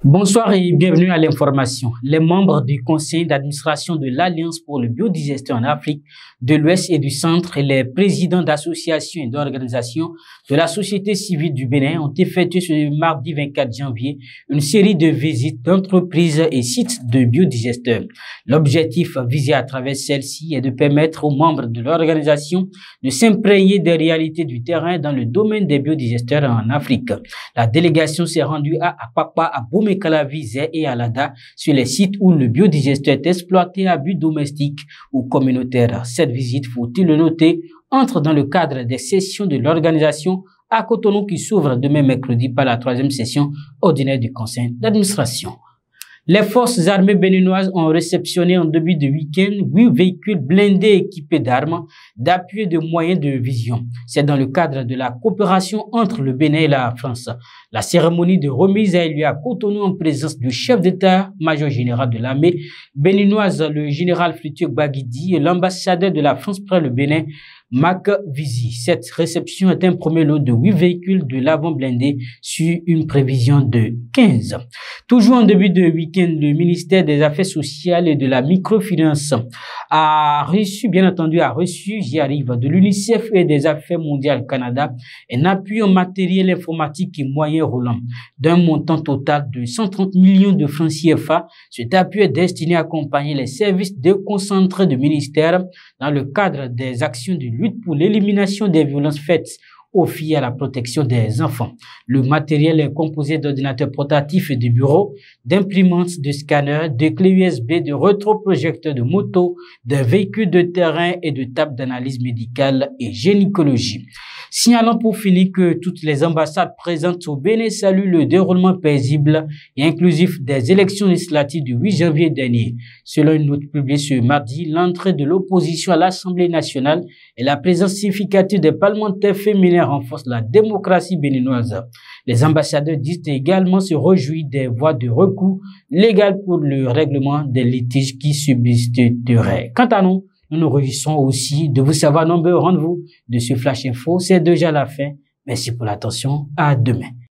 Bonsoir et bienvenue à l'information. Les membres du conseil d'administration de l'Alliance pour le biodigesteur en Afrique de l'Ouest et du Centre et les présidents d'associations et d'organisations de la société civile du Bénin ont effectué ce mardi 24 janvier une série de visites d'entreprises et sites de biodigesteurs. L'objectif visé à travers celle-ci est de permettre aux membres de l'organisation de s'imprégner des réalités du terrain dans le domaine des biodigesteurs en Afrique. La délégation s'est rendue à Apapa, à Boumé-Calavi et à Lada sur les sites où le biodigesteur est exploité à but domestique ou communautaire. Cette visite, faut-il le noter, entre dans le cadre des sessions de l'organisation à Cotonou qui s'ouvre demain mercredi par la 3e session ordinaire du conseil d'administration. Les forces armées béninoises ont réceptionné en début de week-end 8 véhicules blindés équipés d'armes, d'appui et de moyens de vision. C'est dans le cadre de la coopération entre le Bénin et la France. La cérémonie de remise a eu lieu à Cotonou en présence du chef d'état-major général de l'armée béninoise, le général Fritur Baguidi, et l'ambassadeur de la France près le Bénin, Mac Vizi. Cette réception est un premier lot de 8 véhicules de l'avant blindé sur une prévision de 15. Toujours en début de week-end, le ministère des Affaires sociales et de la microfinance a reçu, j'y arrive, de l'UNICEF et des Affaires mondiales Canada, un appui en matériel informatique et moyens roulants d'un montant total de 130 millions de francs CFA. Cet appui est destiné à accompagner les services déconcentrés du ministère dans le cadre des actions de lutte pour l'élimination des violences faites aux filles et à la protection des enfants. Le matériel est composé d'ordinateurs portatifs et de bureaux, d'imprimantes, de scanners, de clés USB, de rétroprojecteurs de moto, de véhicules de terrain et de tables d'analyse médicale et gynécologie. Signalons pour finir que toutes les ambassades présentes au Bénin saluent le déroulement paisible et inclusif des élections législatives du 8 janvier dernier. Selon une note publiée ce mardi, l'entrée de l'opposition à l'Assemblée nationale et la présence significative des parlementaires féminins renforcent la démocratie béninoise. Les ambassadeurs disent également se réjouir des voies de recours légales pour le règlement des litiges qui subsisteraient. Quant à nous, nous nous réjouissons aussi de vous savoir nombreux. Rendez-vous de ce Flash Info. C'est déjà la fin. Merci pour l'attention. À demain.